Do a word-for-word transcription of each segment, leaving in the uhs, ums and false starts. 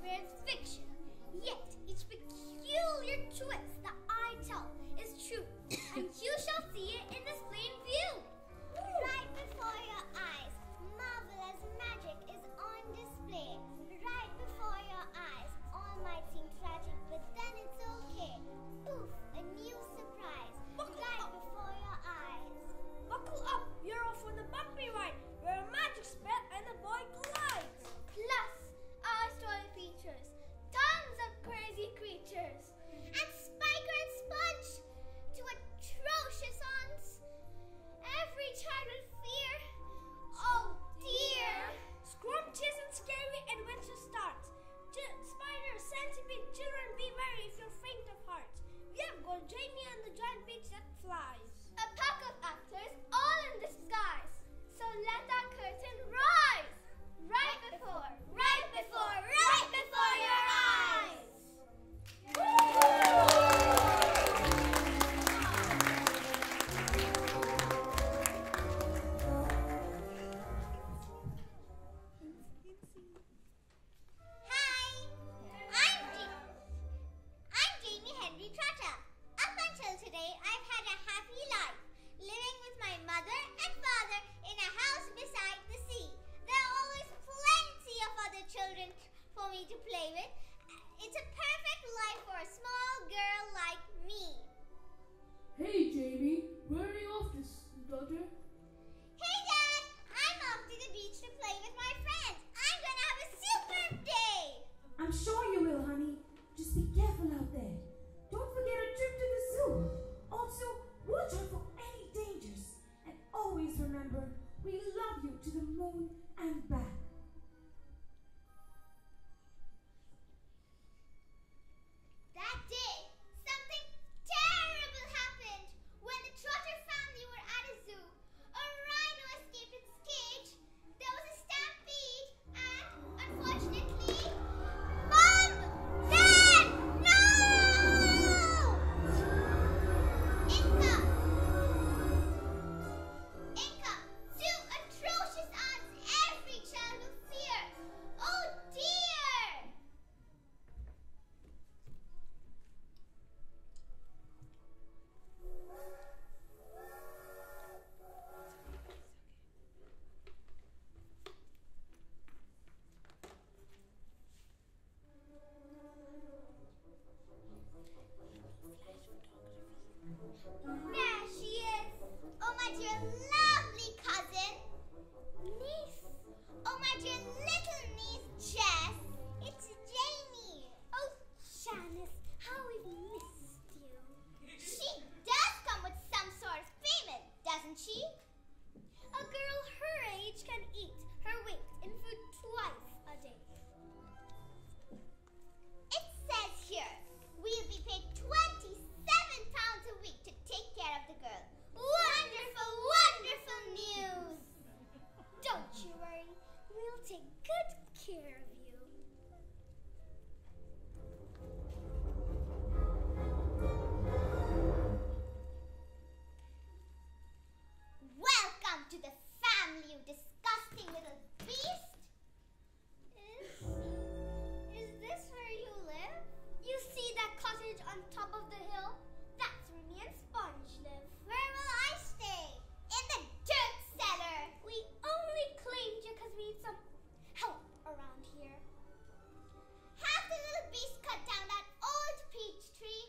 swear is fiction, yet each peculiar twist that I tell is true, and you shall see it in this plain view. Right before your eyes, marvelous magic is on display. Right before your eyes, all might seem tragic, but then it's okay. Oof, a new surprise. Buckle right up. before your eyes. Buckle up, you're off on the bumpy ride, where a magic spell and a boy collides. Plus, our story features tons of crazy creatures. And Spiker and Sponge to atrocious aunts. Every child will fear. Oh dear. Scrumptious and scary adventure starts. Ch- Spider, centipede, children, be wary if you're faint of heart. We have got Jamie and the giant beach that flies. A pack of actors all in disguise. So let that curtain rise. Right before, right before, right before your eyes. Hi, I'm Ja- I'm Jamie Henry Trotter. Up until today, I've had a happy life, living with my mother and father in a house beside the sea. There are always plenty of other children for me to play with. It's a perfect life for a small girl like me. Hey, Jamie, where are you off to, s- daughter? Hey, Dad! I'm off to the beach to play with my friends. I'm gonna have a superb day. I'm sure you will, honey. Just be careful out there. Don't forget a trip to the zoo. Also, watch out for any dangers. And always remember, we love you to the moon and back. That day, something terrible happened. When the Trotter family were at a zoo, a rhino escaped its cage. There was a stampede, and unfortunately, Mom! Dad! No! Inca! Inca! Two atrocious aunts every child will fear. Oh dear! There she is. Oh, my dear lovely cousin. Niece. Oh, my dear little niece, Jess. It's Jamie. Oh, Janice, how we've missed you. She does come with some sort of payment, doesn't she? A girl her age can eat her weight in food twice a day. It says here, we'll be paid twenty-seven pounds a week to take care of the girl. Wonderful, wonderful news. Don't you worry, we'll take good care of you. Welcome to the family, you disgusting little beast. Is, is this where you live? You see that cottage on top of the hill? That's where me and Sponge live. Where will I stay? In the dirt cellar. We only claimed you because we need some help around here. Have the little beast cut down that old peach tree.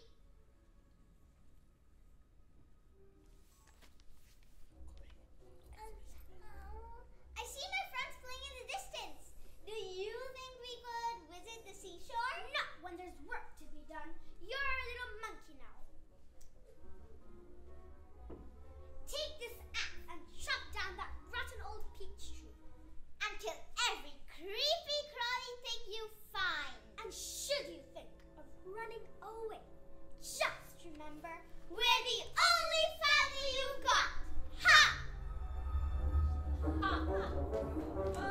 I see my friends playing in the distance. Do you think we could visit the seashore? Not when there's work to be done. You're a little monkey now. Take this axe and chop down that rotten old peach tree. And kill every creepy crawly thing you find. And should you think of running away, just remember, We're the only family you've got. Ha! ha ha.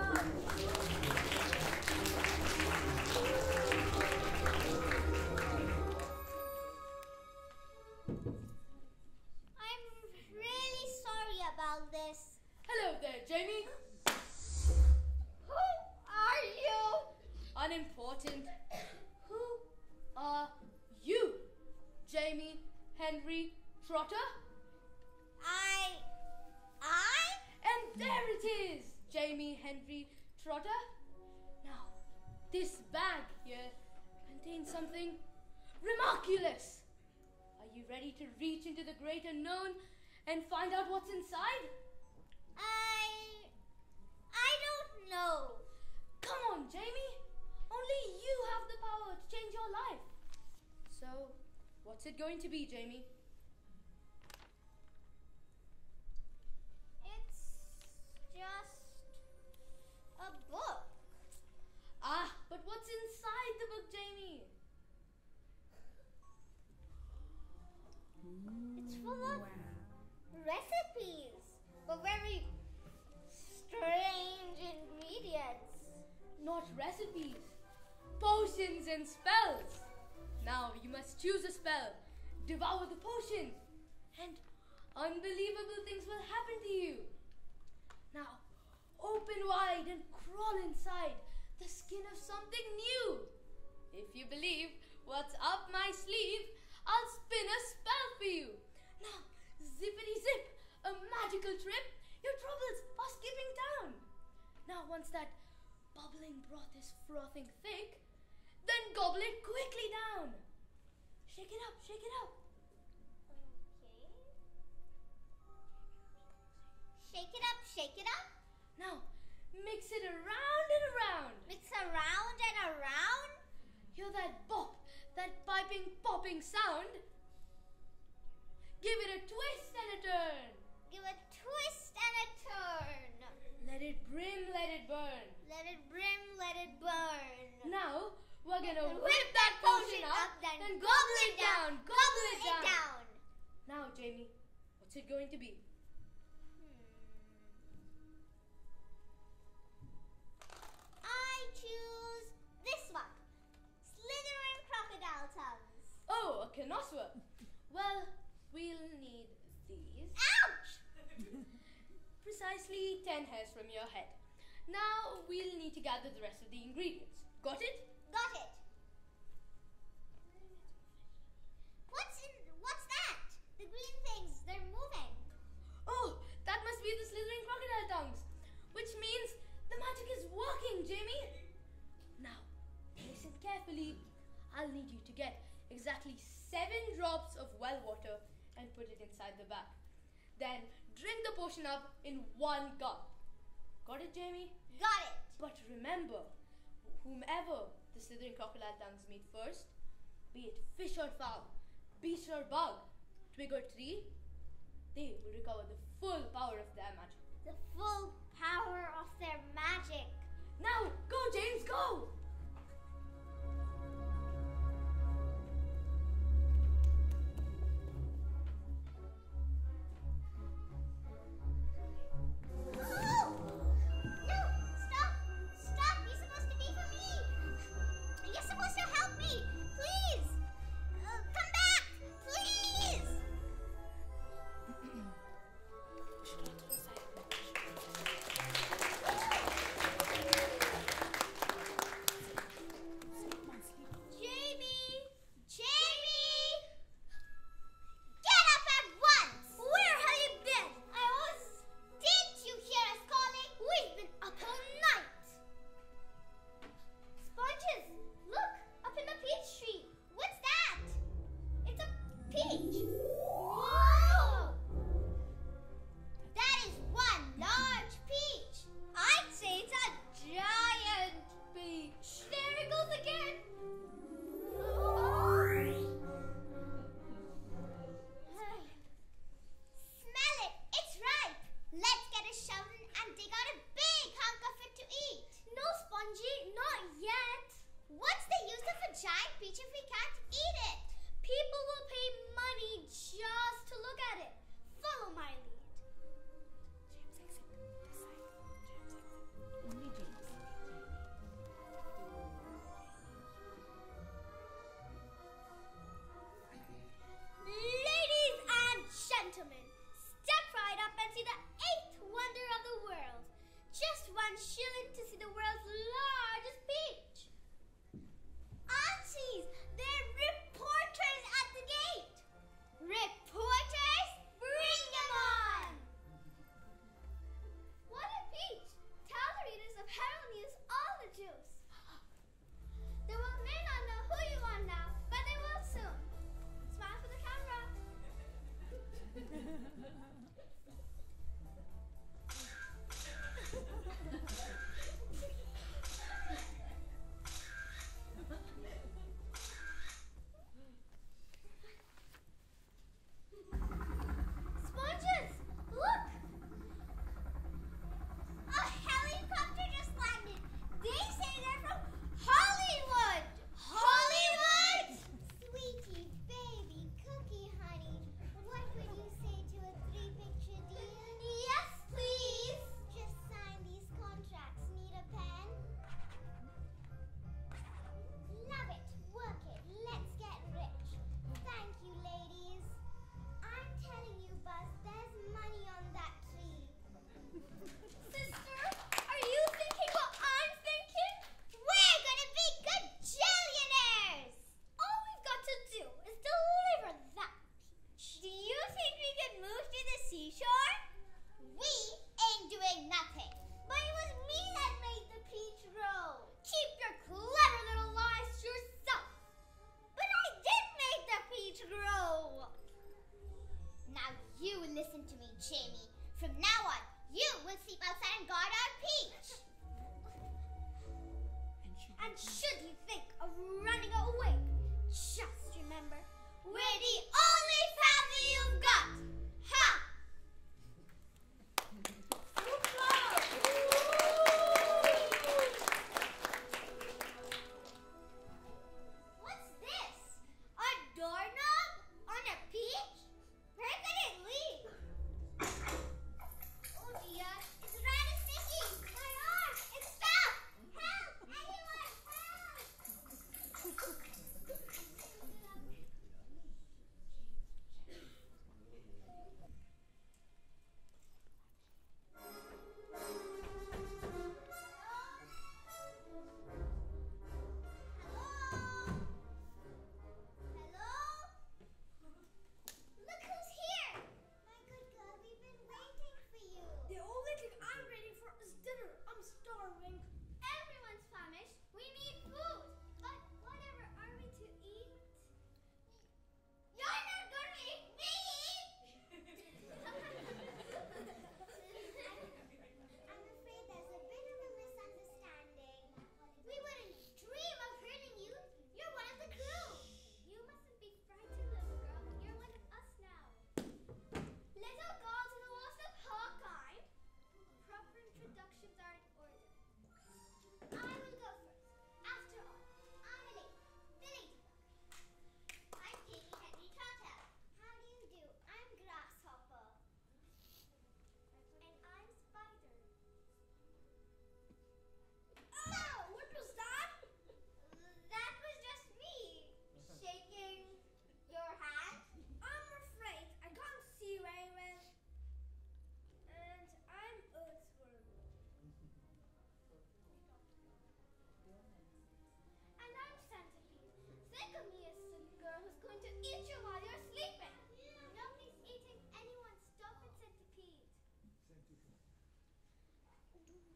I'm really sorry about this. Hello there, Jamie. Who are you? My name important. Who are you, Jamie Henry Trotter? I... I? And there it is, Jamie Henry Trotter. Now, this bag here contains something remarculous. Are you ready to reach into the great unknown and find out what's inside? I... I don't know. Come on, Jamie. Only you have the power to change your life. So, what's it going to be, Jamie? It's just a book. Ah, but what's inside the book, Jamie? It's full of recipes, but very strange ingredients. Not recipes, potions and spells. Now you must choose a spell, devour the potion, and unbelievable things will happen to you. Now, open wide and crawl inside the skin of something new. If you believe what's up my sleeve, I'll spin a spell for you. Now, zippity zip, a magical trip, your troubles are skipping down. Now, once that bubbling broth is frothing thick, then gobble it quickly down. Shake it up, shake it up. Okay. Shake it up, shake it up. Now, mix it around and around. Mix around and around. Hear that bop, that piping, popping sound. Give it a twist and a turn. Give a twist and a turn. Let it brim, let it burn. Let it brim, let it burn. Now, we're gonna And whip that potion up, then and gobble it down, gobble it down. down. Now, Jamie, what's it going to be? I choose this one. Slithering crocodile tongues. Oh, a connoisseur. Well, we'll need these. Ouch! Precisely ten hairs from your head. Now, we'll need to gather the rest of the ingredients. Got it? Got it. What's in, what's that? The green things, they're moving. Oh, that must be the slithering crocodile tongues. Which means the magic is working, Jamie. Now, listen carefully. I'll need you to get exactly seven drops of well water and put it inside the bag. Then drink the potion up in one gulp. Got it, Jamie? Got it. But remember, whomever the slithering crocodile tongues meet first, be it fish or fowl, beast or bug, twig or tree, they will recover the full power of their magic. The full power of their magic. Now, go, James, go!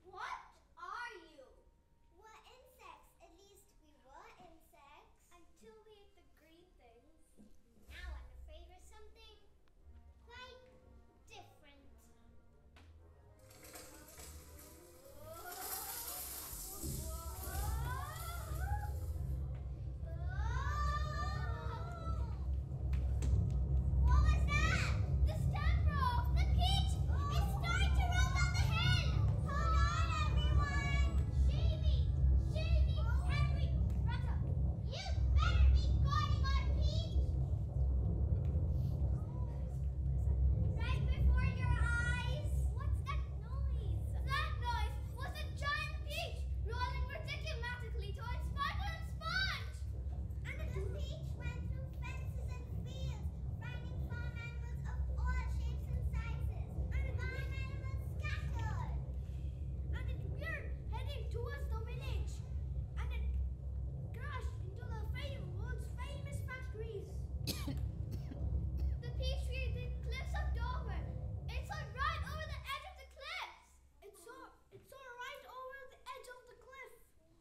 What are you? We're insects. At least we were insects. Until we ate the green things. Now I'm afraid we're something quite different. What was that? The stem broke! The peach! It's starting to roll down the hill! Hold on, everyone! Jamie! Jamie! Henry! Rata! You better be guarding our peach! Right before your eyes! What's that noise? That noise was a giant peach rolling ridiculously towards Sparkle and Sponge! And the peach went through fences and fields, finding farm animals of all shapes and sizes. And farm animals scattered. And it we're heading towards the village. And it crashed into the fam- world's famous factories. The peach tree, the cliffs of Dover. It's on right over the edge of the cliffs. It's so it's so right over the edge of the cliff.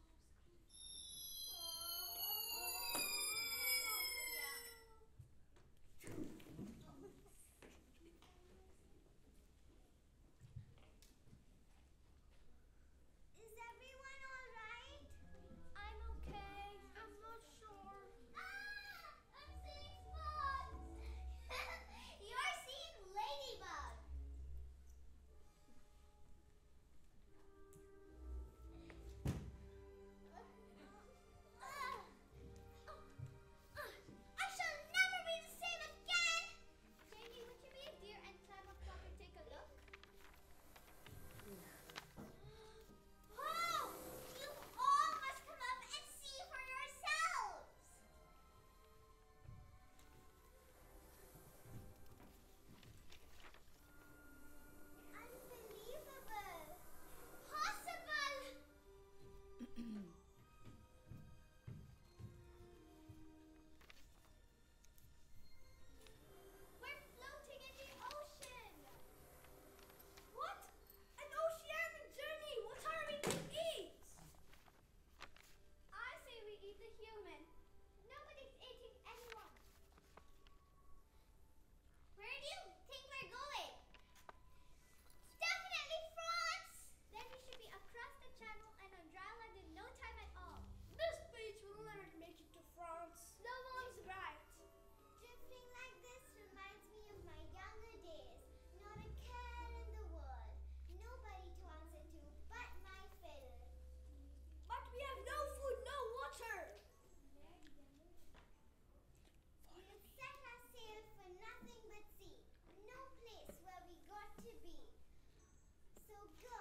Is everyone all right? I'm okay. I'm not sure. Ah! I'm seeing spots! You're seeing ladybug. Ah! I shall never be the same again! Jamie, would you be a dear and climb up top and take a look? Oh! You all must come up and see for yourselves! Unbelievable! Possible! We're floating in the ocean. What? An oceanic journey. What are we to eat? I say we eat the human. Nobody's eating anyone. Where do you think we're going? Definitely France! Then we should be across the channel and on dry land in no time at all. This beach will never make it to France. No one's right. Drifting like this reminds me of my younger days. Not a care in the world. Nobody to answer to but my fiddle. But we have no food, no water. We had set our sail for nothing but sea. No place where we got to be. So go.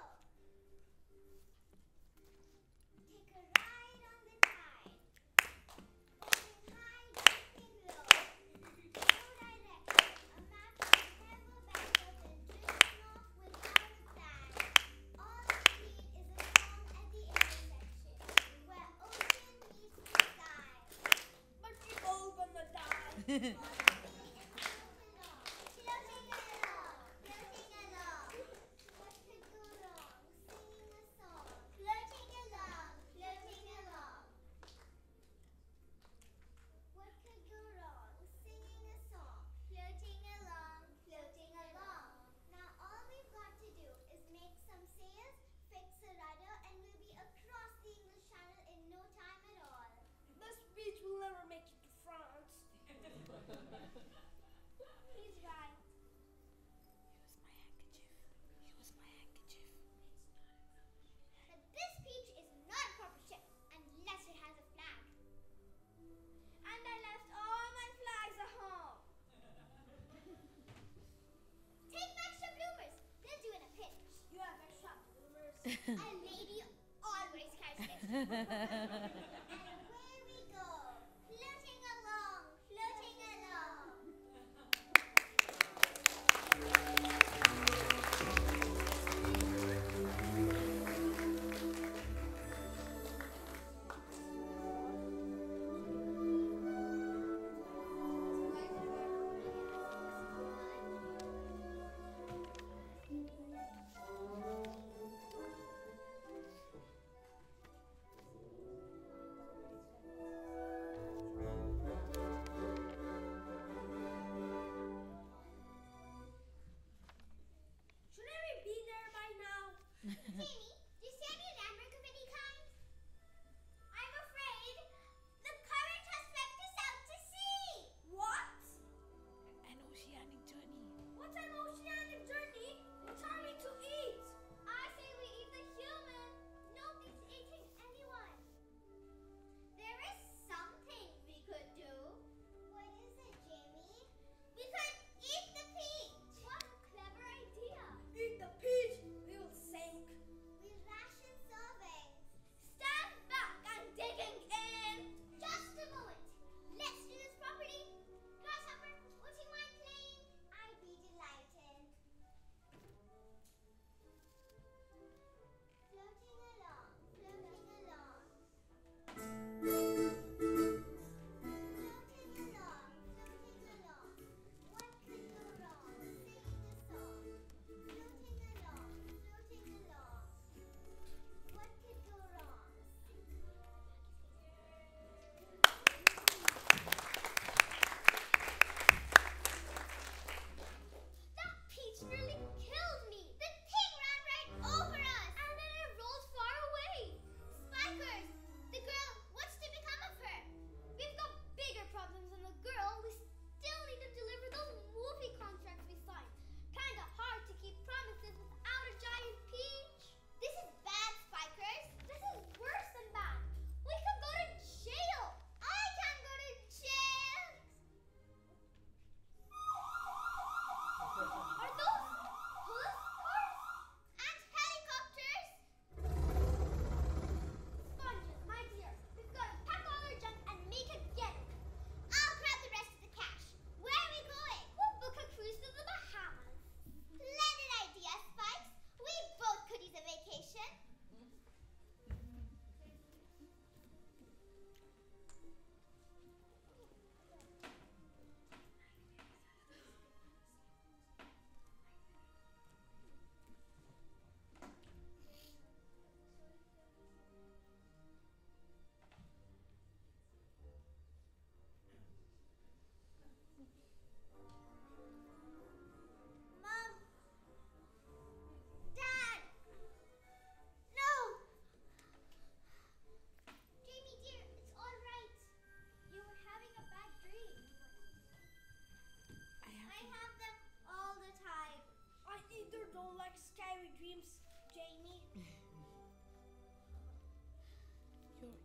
Take a ride on the tide. Open high, dipping low. No direction. A map is never better than drifting off without a plan. All we need is a song at the intersection, where ocean meets the sky. But we all gonna die. Floating along, floating along, floating along. What could go wrong? Singing a song. Floating along, floating along. What could go wrong? Singing a song. Floating along, floating along. Now all we've got to do is make some sails, fix a rudder, and we'll be across the English Channel in no time at all. This beach will never make it to France.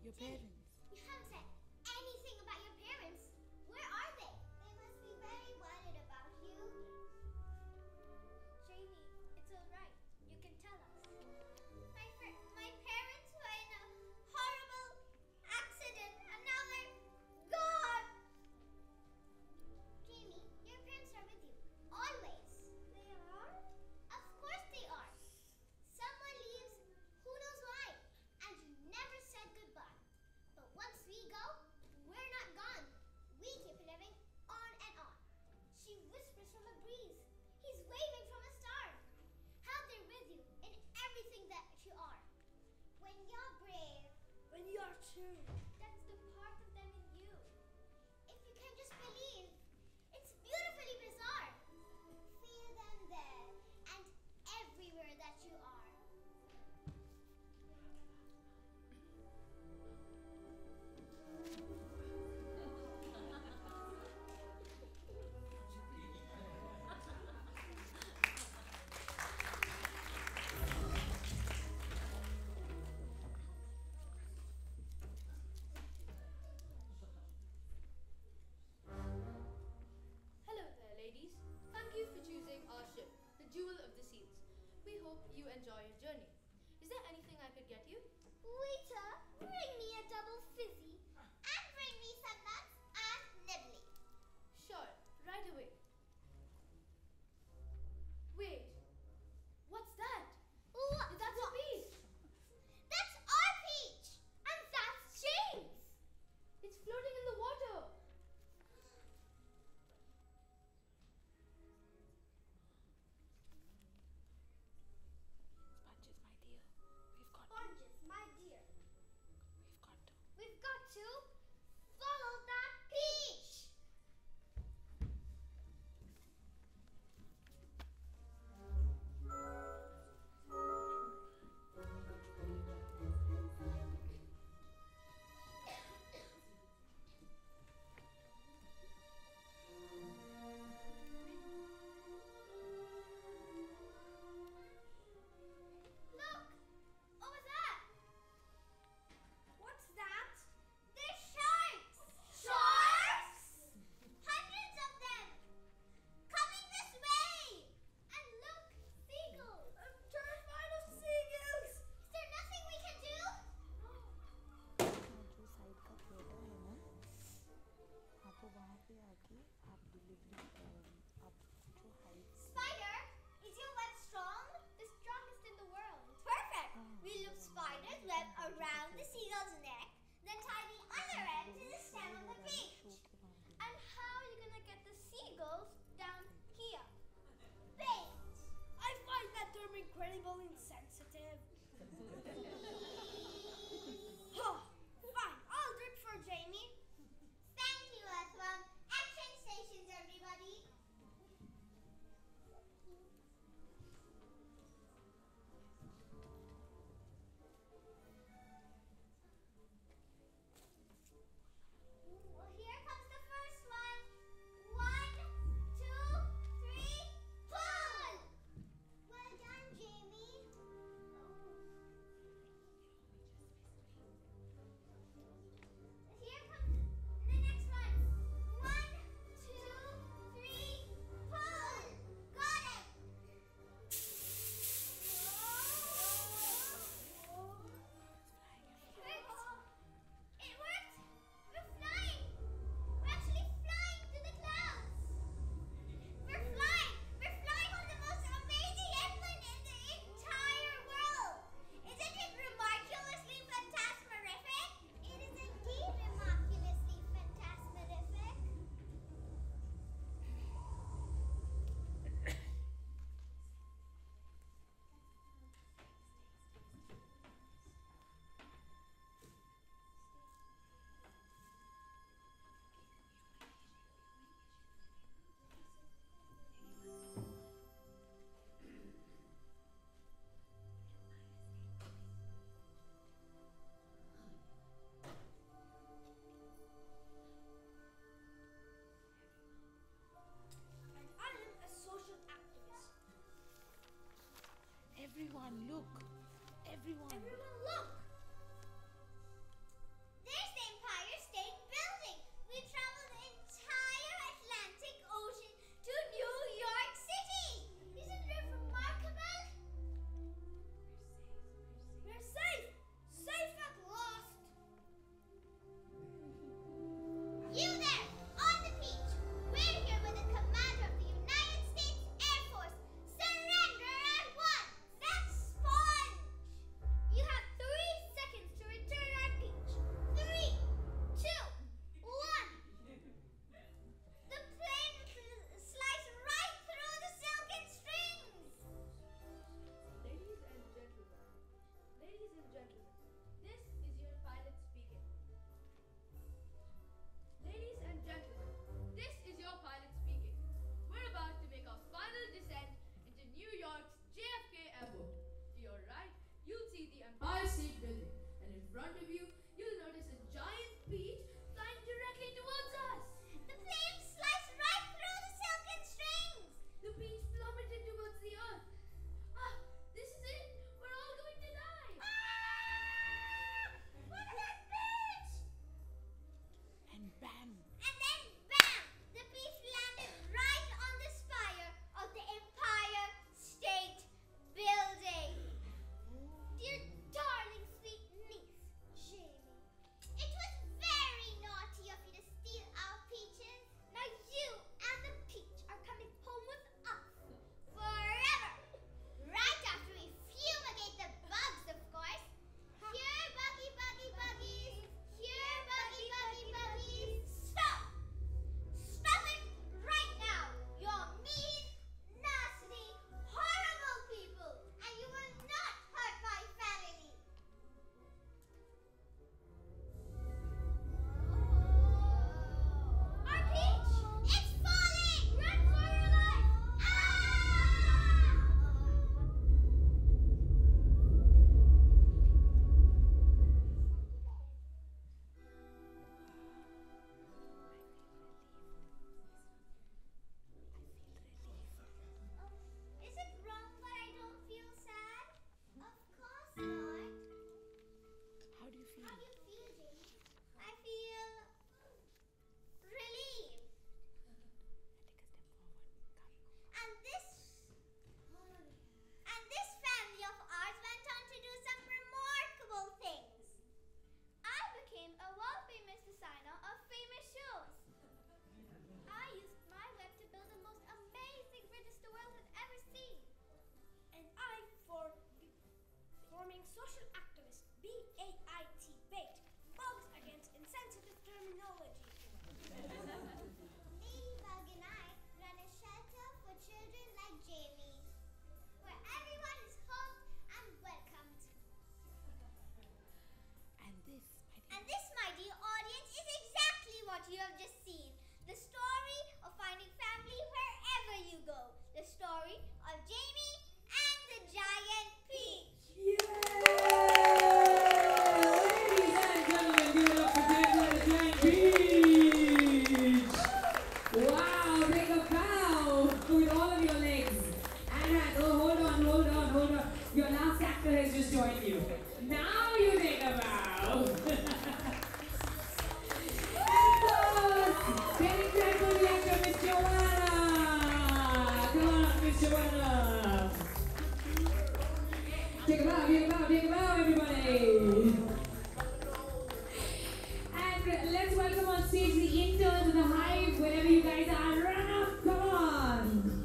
Your parents. You haven't said anything about your parents. Where are they? They must be very worried about you. Jamie, it's alright. You can tell us. My fr- my parents were in a horrible accident and now they're gone. Jamie, your parents are with you. Always. They are? Of course they are. Someone leaves, who knows why, and you never said goodbye. But once we go, we're not gone. We keep living on and on. She whispers from a breeze. He's waving from a star. How they're with you in everything that you are. When you're brave, When you are true. that's the part of them in you. If you can just believe, it's beautifully bizarre. Feel them there and everywhere that you are. Hello there, ladies. Thank you for choosing our ship, the Jewel of the Seals. We hope you enjoy your journey. Is there anything I could get you? Waiter, bring me a double fizzy and bring me some nuts and nibbly. Sure, right away. Wait, what's that? What? That's a peach. That's our peach, and that's James. It's floating in the water. Sponges, my dear. We've got Oranges, my dear. we've got to. We've got to follow that peach. Look, over there. What's that? They're sharks! Sharks? Hundreds of them! Coming this way! And look, seagulls! I'm terrified of seagulls. Is there nothing we can do? जो side का theatre है ना, हाँ तो वहाँ पे आके आप डिलीवरी आप जो hive Spider, is your web strong? The strongest in the world. Perfect! We loop spider's web around the seagull's neck, then tie the other end to the stem of the peach. And how are you gonna get the seagulls down here? Bait! I find that term incredibly insensitive. Huh. Fine, I'll do it for Jamie. Thank you, Earthworm. Action stations, everybody. Well, here comes the first one. One, two, three, pull! Well done, Jamie. Here comes the next one. One, two, three, pull! Got it! It worked! We're flying! We're actually flying to the clouds! We're flying! We're flying on the most amazing airplane in the entire world! Isn't it remarkulously fantasmerific? It is indeed remarkulously fantasmerific. And I am a social activist. Everyone, look! Everyone! Everyone look! bam! And then bam! The peach landed right on the spire of the Empire State Building. Dear darling sweet niece, Jamie, it was very naughty of you to steal our peaches. Now you and the peach are coming home with us forever. Right after we fumigate the bugs, of course. Here, buggy, buggy, buggies. Here, buggy, buggy, buggies. Stop! Stop it right now! You're mean, nasty, horrible people, and you will not hurt my family. Our peach! It's falling! Run for your life! Ah! Is it wrong that I don't feel sad? Of course not. How do you feel? How do you feel, Jamie? I feel relieved. And this and this family of ours went on to do some remarkable things. I became a world famous designer of famous shows. I used my web to build the most amazing bridges the world has ever seen. And I for forming social activist, B A I T, bait, bugs against insensitive terminology. Ladybug and I run a shelter for children like Jamie, where everyone is home and welcomed. And this, my dear. And this, my dear audience, is exactly what you have just seen. The story of finding family wherever you go. The story of Jamie and the giant peach. Ladies and gentlemen, give it up for Daniel and the Giant Peach! Wow, take a bow with all of your legs and hands. Oh, hold on, hold on, hold on. Your last actor has just joined you. Now you take a bow. And applause! Very grateful actor, Miss Joanna. Come on up, Miss Joanna. Take a bow, take a bow, take a bow, everybody. And let's welcome on stage the interns of the Hive, wherever you guys are. Run up, come on.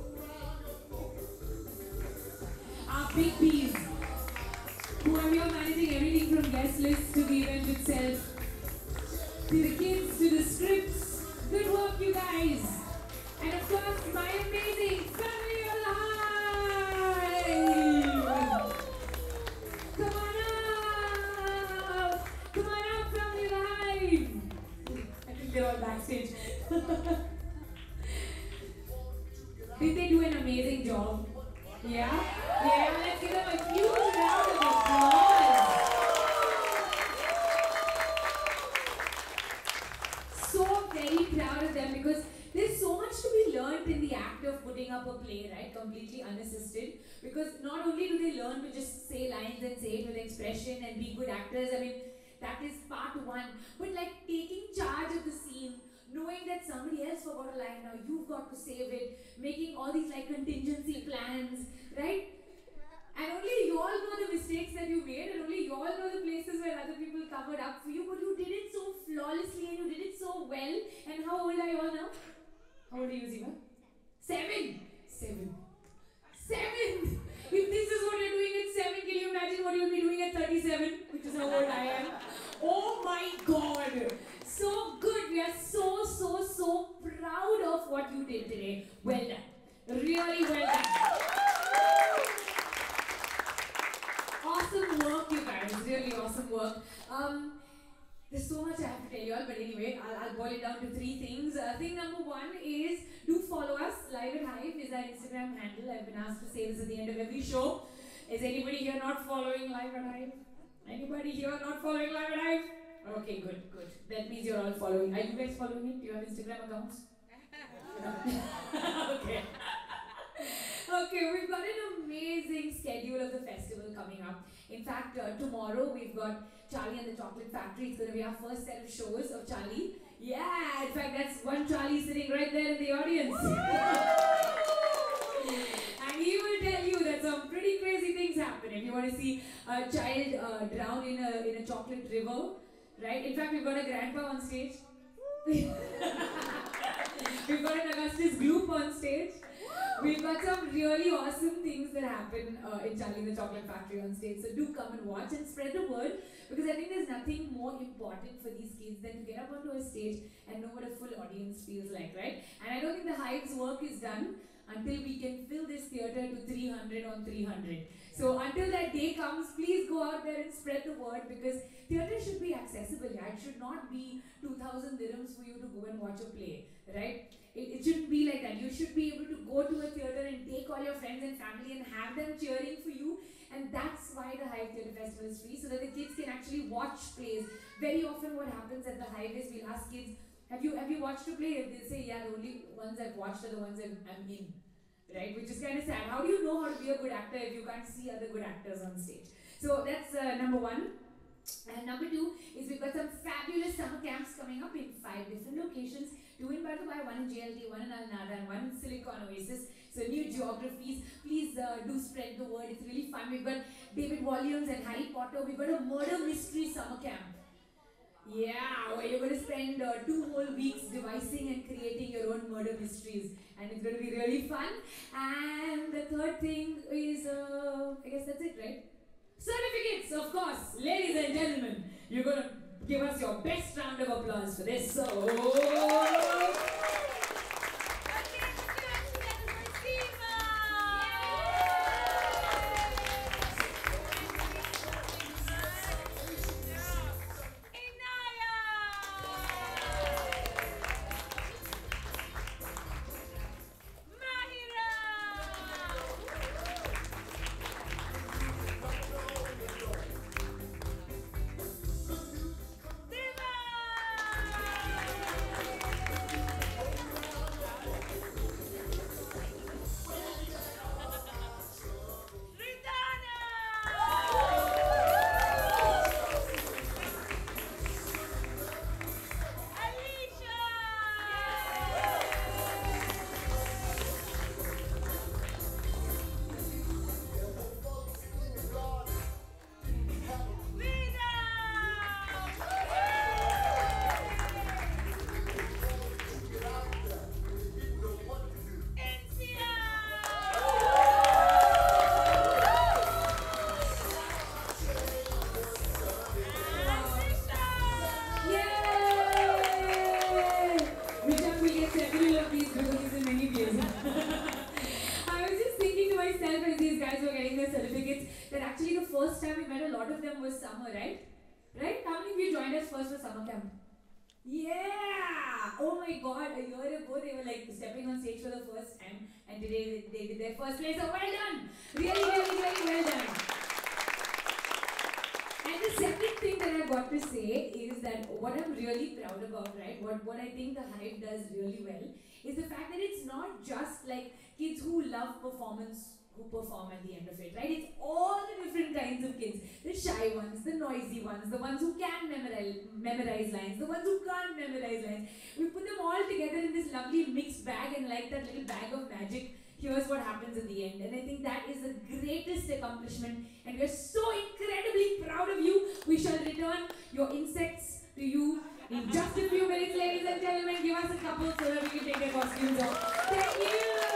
Our big bees, who are here managing everything from guest lists to the event itself, to the kids, to the scripts. Good work, you guys. And of course, my amazing family of the Hive. Come on up! Come on up, family of the Hive! I think they're all backstage. Did they do an amazing job? Yeah? Yeah, let's give them a huge round of applause. So very proud of them because there's so much to be learned in the act of putting up a play, right? Completely unassisted. Because not only do they learn to just say lines and say it with expression and be good actors, I mean, that is part one. But like taking charge of the scene, knowing that somebody else forgot a line, now you've got to save it, making all these like contingency plans, right? And only you all know the mistakes that you made, and only you all know the places where other people covered up for you, but you did it so flawlessly and you did it so well. And how old are you all now? How old are you, Ziva? Seven! Seven. Seven! If this is what you're doing at seven, can you imagine what you'll be doing at thirty-seven? Which is how old I am. Oh my God! So good. We are so, so, so proud of what you did today. Well done. Really well done. Awesome work, you guys. Really awesome work. Um, There's so much I have to tell you all, but anyway, I'll, I'll boil it down to three things. Uh, thing number one is, do follow us. Live at Hive is our Instagram handle. I've been asked to say this at the end of every show. Is anybody here not following Live at Hive? Anybody here not following Live at Hive? Okay, good, good. That means you're all following. Are you guys following it? Do you have Instagram accounts? Okay. Okay, we've got an amazing schedule of the festival coming up. In fact, uh, tomorrow we've got Charlie and the Chocolate Factory. It's going to be our first set of shows of Charlie. Yeah. chocolate river, right? In fact, we've got a grandpa on stage. We've got an Augustus Gloop on stage. We've got some really awesome things that happen uh, in Charlie and the Chocolate Factory on stage. So do come and watch and spread the word, because I think there's nothing more important for these kids than to get up onto a stage and know what a full audience feels like, right? And I don't think the Hive's work is done until we can fill this theatre to three hundred on three hundred. So until that day comes, please go out there and spread the word, because theatre should be accessible. Yeah? It should not be two thousand dirhams for you to go and watch a play, right? It, it shouldn't be like that. You should be able to go to a theatre and take all your friends and family and have them cheering for you. And that's why the Hive Theatre Festival is free, so that the kids can actually watch plays. Very often what happens at the Hive is we'll ask kids, have you have you watched a play? And they'll say, yeah, the only ones I've watched are the ones I'm, I'm in. Right? Which is kind of sad. How do you know how to be a good actor if you can't see other good actors on stage? So that's uh, number one. And number two is we've got some fabulous summer camps coming up in five different locations. Two in Bardubai, one in J L T, one in Al Nada, and one in Silicon Oasis. So new geographies. Please uh, do spread the word. It's really fun. We've got David Volumes and Harry Potter. We've got a murder mystery summer camp. Yeah, where you're going to spend uh, two whole weeks devising and creating your own murder mysteries. And it's going to be really fun. And the third thing is, uh, I guess that's it, right? Certificates, of course. Ladies and gentlemen, you're going to give us your best round of applause for this. So... First place, so well done! Really, really, really well done. And the second thing that I've got to say is that what I'm really proud about, right, what, what I think the Hive does really well is the fact that it's not just like kids who love performance who perform at the end of it, right? It's all the different kinds of kids. The shy ones, the noisy ones, the ones who can memorize, memorize lines, the ones who can't memorize lines. We put them all together in this lovely mixed bag, and like that little bag of magic, here's what happens at the end. And I think that is the greatest accomplishment, and we're so incredibly proud of you. We shall return your insects to you in just a few minutes, ladies and gentlemen. Give us a couple so that we can take their costumes off. Thank you!